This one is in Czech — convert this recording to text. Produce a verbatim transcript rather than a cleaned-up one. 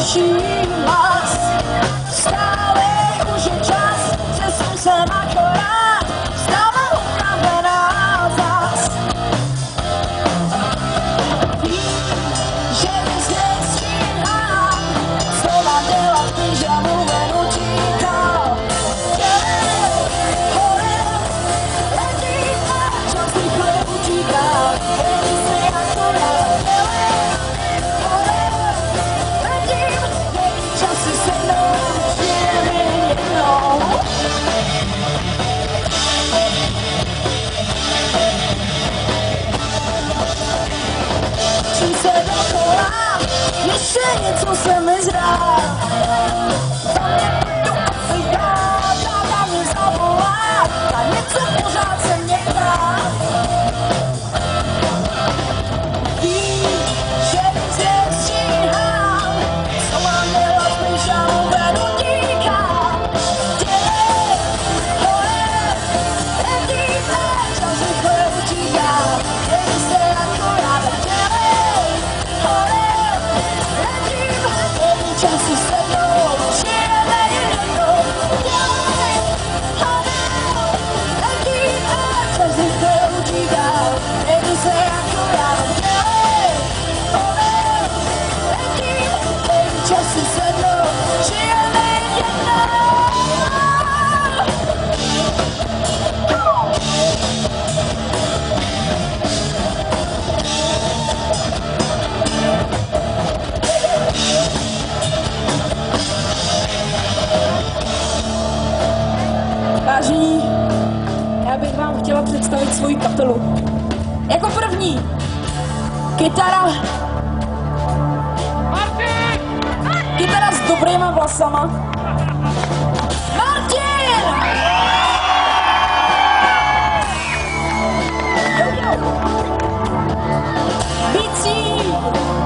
další hlas. Stále už je čas, přesun se akorát, stále upravená zas. Vím, že nic nestíhám, slova dělat pyžamu ven utíkal. Hore, letím a čas rychle utíkal, jen se akorát dělej. Se dokola, ještě něco se mi zdá. Tam je tu asi já, ta mě zavolá a něco pořád se mě ptá. Ví, že nic nestíhám, co mám dělat, když já ven utíkám. Dělej, hore, letíme, čas rychle utíká, jen se akorát dělej. Časy se mnou, žijeme jednou, dělej, hore, letíme, čas rychle utíká, nejdu se akorát, dělej, hore, letíme, časy se mnou, žijeme jednou. Vážení, já bych vám chtěla představit svoji kapelu. Jako první, kytara. Kytara s dobrýma vlasama. Martin! Bicí!